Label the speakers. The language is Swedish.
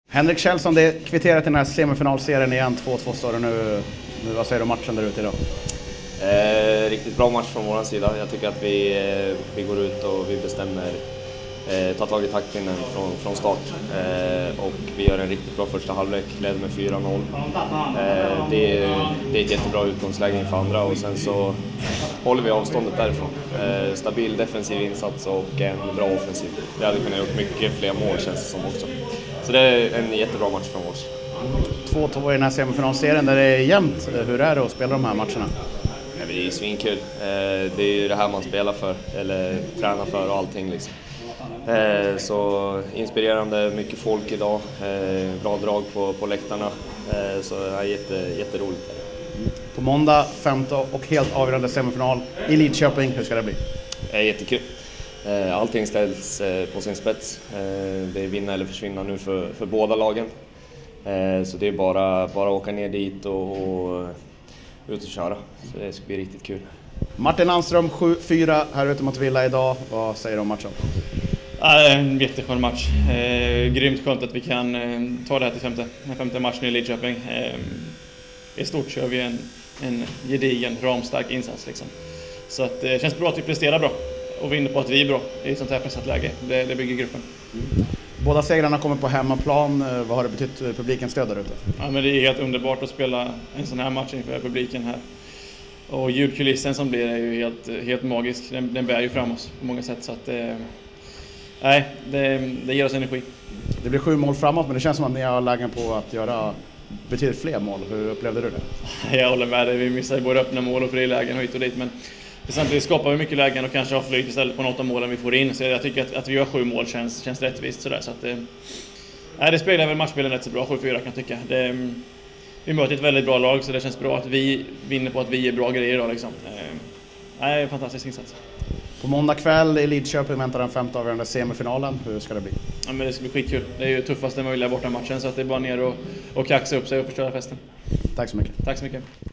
Speaker 1: Henrik Kjellson, det är kvitterat i den här semifinalserien igen. 2-2 står det nu. Vad säger du om matchen där ute idag?
Speaker 2: Riktigt bra match från vår sida. Jag tycker att vi går ut och vi bestämmer, tar tag i taktpinnen från start. Och vi gör en riktigt bra första halvlek, leder med 4-0. Det är ett jättebra utgångsläge inför andra och sen så håller vi avståndet därifrån. Stabil defensiv insats och en bra offensiv. Vi hade kunnat gjort mycket fler mål känns det som också. Så det är en jättebra match från oss.
Speaker 1: 2-2 i den här semifinalserien där det är jämnt. Hur är det att spela de här matcherna?
Speaker 2: Det är svinkul. Det är ju det här man spelar för, eller tränar för och allting liksom. Så inspirerande, mycket folk idag, bra drag på läktarna, så det är jätteroligt.
Speaker 1: På måndag, femte och helt avgörande semifinal i Lidköping, hur ska det bli?
Speaker 2: Jättekul. Allting ställs på sin spets. Det är vinna eller försvinna nu för båda lagen. Så det är bara åka ner dit och ut och köra. Så det ska bli riktigt kul.
Speaker 1: Martin Landström 7-4 här ute mot Villa idag. Vad säger du om matchen?
Speaker 3: En jätteskön match. Grymt skönt att vi kan ta det här till den femte matchen i Lidköping. I stort kör vi en gedigen, ramstark insats liksom. Så att, det känns bra att vi presterar bra och vinner på att vi är bra i ett sånt här pressat läge. Det bygger gruppen.
Speaker 1: Båda segrarna kommer på hemmaplan. Vad har det betytt för publikens stöd där ute?
Speaker 3: Ja, men det är helt underbart att spela en sån här match inför publiken här. Och ljudkulissen som blir är ju helt magisk. Den bär ju fram oss på många sätt. Så att, det ger oss energi.
Speaker 1: Det blir 7 mål framåt, men det känns som att ni har lägen på att göra betydligt fler mål. Hur upplevde du det?
Speaker 3: Jag håller med dig. Vi missar ju både öppna mål och frilägen hit och dit. Men samtidigt skapar vi mycket lägen och kanske har flyt istället på något av målen vi får in. Så jag tycker att vi gör 7 mål känns rättvist. Sådär. Så att, det speglar väl matchbilden rätt så bra. 7-4 kan jag tycka. Vi möter ett väldigt bra lag så det känns bra att vi vinner på att vi är bra grejer idag. Liksom. En fantastisk insats.
Speaker 1: På måndag kväll i Lidköping väntar den femte avgörande semifinalen. Hur ska det bli?
Speaker 3: Ja, men det ska bli skitkul. Det är ju tuffaste möjliga borta matchen så att det är bara ner och kaxa upp sig och förstöra festen.
Speaker 1: Tack så mycket.
Speaker 3: Tack så mycket.